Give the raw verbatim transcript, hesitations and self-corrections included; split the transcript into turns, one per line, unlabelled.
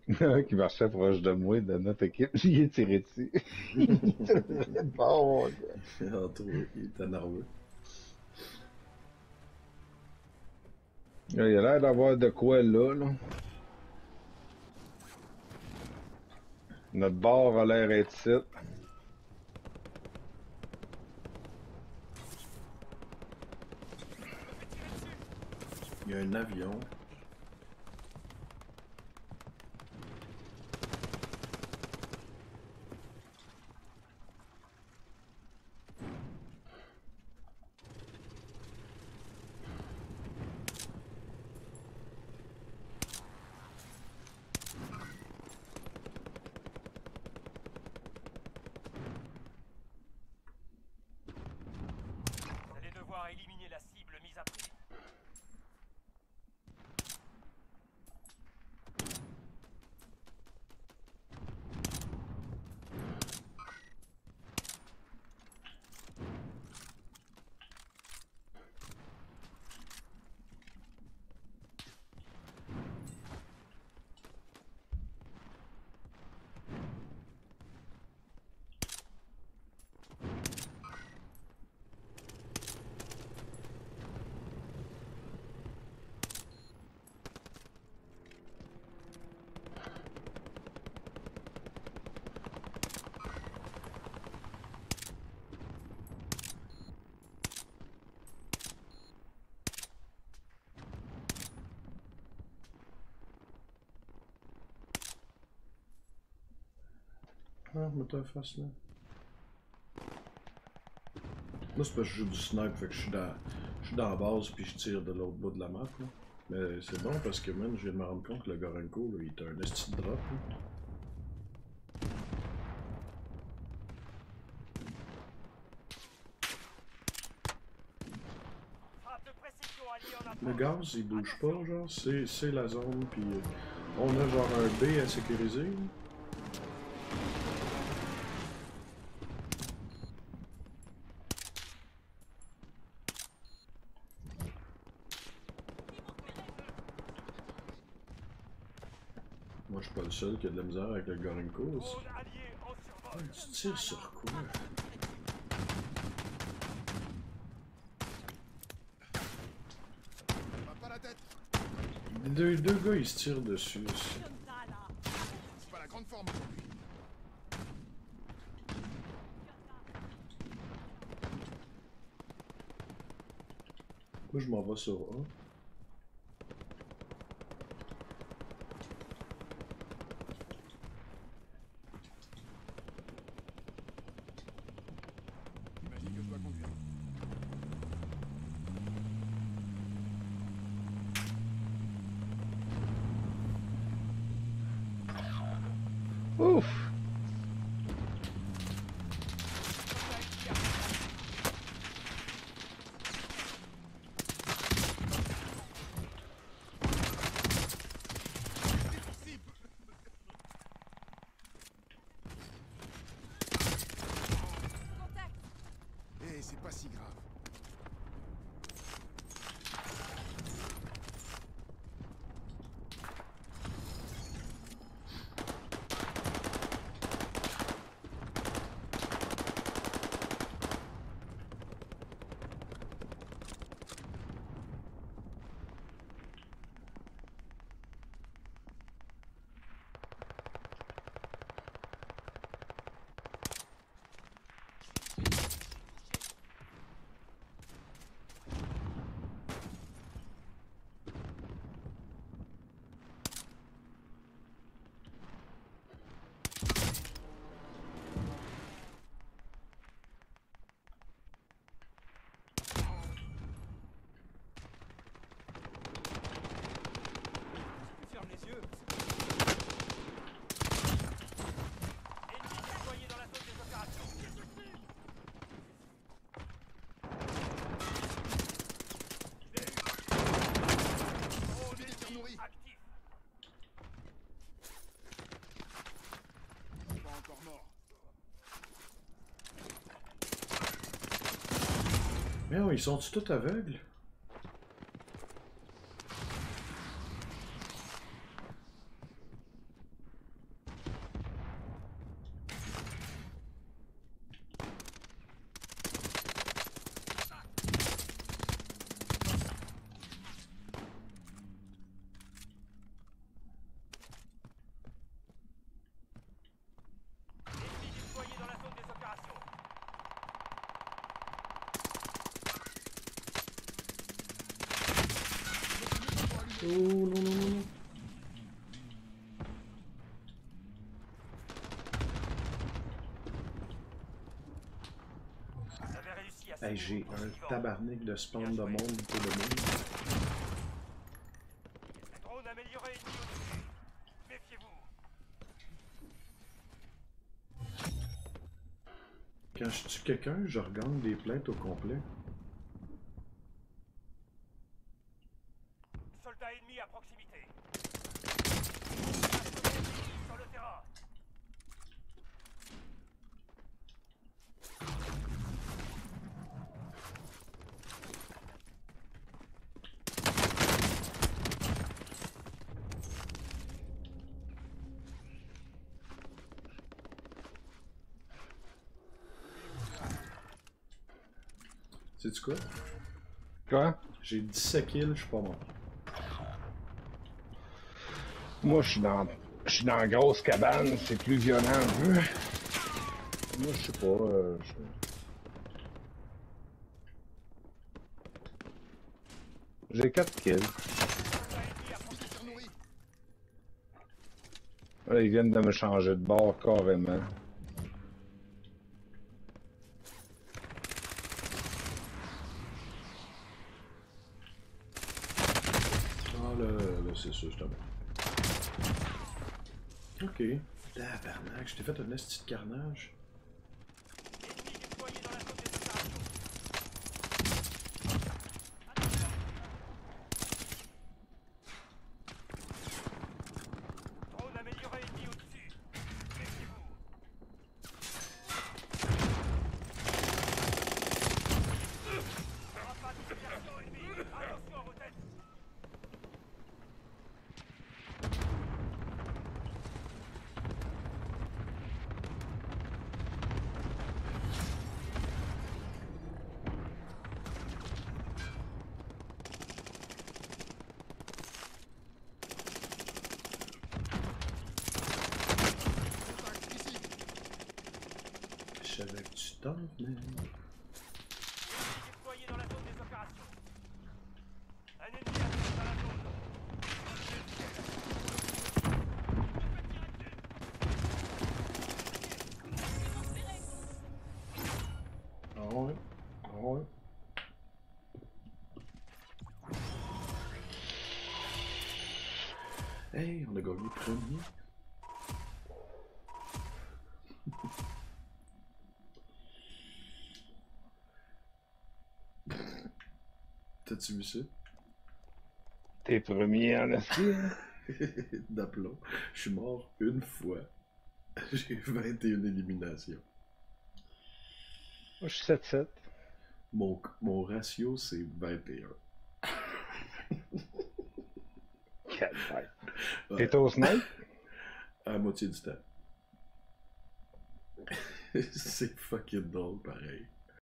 Qui marchait proche de moi, de notre équipe, j'y ai tiré dessus. Il était bon, mon gars.
Entre oui, il était nerveux.
Il a l'air d'avoir de quoi là, là. Notre bar a l'air être site.
Il y a un avion.
Vous allez devoir éliminer la cible mise à prix.
Ah, mets ta face là. Moi, c'est parce que je joue du snipe, fait que je suis dans, je suis dans la base puis je tire de l'autre bout de la map. Là. Mais c'est bon parce que, man, je viens de me rendre compte que le Gorenko, là, il est un esti de drop. Là.
Frappe de précision alliée en
Le
approche.
gaz, il bouge pas, genre, c'est c'est la zone, puis euh, on a genre un B à sécuriser. Là. Moi, je suis pas le seul qui a de la misère avec le Gorenko. aussi.
Drone allié en survol.
Ouais, tu tires sur quoi?
Pas la tête.
Les deux, deux gars, ils se tirent dessus aussi.
C'est pas la grande forme aujourd'hui.
Moi, je m'en vais sur A.
Imagine que je dois conduire.
Ouf!
Cible. Eh, c'est pas si grave.
Ferme les yeux. Ennemi déployé dans la zone des opérations.
Oh, militaire nourri.
Actif.
Pas encore mort.
Mais non, ils sont-ils tous aveugles? Oh non, non, non, non.
Vous avez réussi à
Hey,
sauver
j'ai
votre
un
vivant.
tabarnak de spawn de monde pour le monde.
Drone amélioré ennemi au-dessus. Méfiez-vous.
Quand je tue quelqu'un, je regagne des plaintes au complet.
Soldats ennemis à proximité. Sur le terrain.
Sais-tu quoi?
Quoi?
J'ai dix-sept kills, je suis pas mort.
Moi, je suis dans... Je suis dans la grosse cabane, c'est plus violent un peu. Moi, je sais pas, euh, je... J'ai quatre kills.
On s'est faire nourrir.
Là, ils viennent de me changer de bord carrément.
Ah là, là c'est ça, je t'en Ok. Tabarnak, je t'ai fait un esti de carnage.
Ennemis déployés dans la zone des opérations. Drone amélioré ennemi au-dessus. Méfiez-vous. Aura pas de dispersion ennemie. Attention à vos têtes.
Contact ici.
Je savais que tu t'en venais.
Déployés dans la zone des opérations. Un ennemi arrive dans la zone.
Ah ouais. Ah ouais. Hey, on a gagné premier. T'as-tu vu ça?
T'es premier en esti, hein?
D'aplomb. Je suis mort une fois. J'ai vingt et une éliminations.
Moi, je suis sept sept.
Mon, mon ratio, c'est vingt et un.
Quelle bête.
Ouais,
T'es au snipe?
à la moitié du temps. C'est fucking drôle, pareil.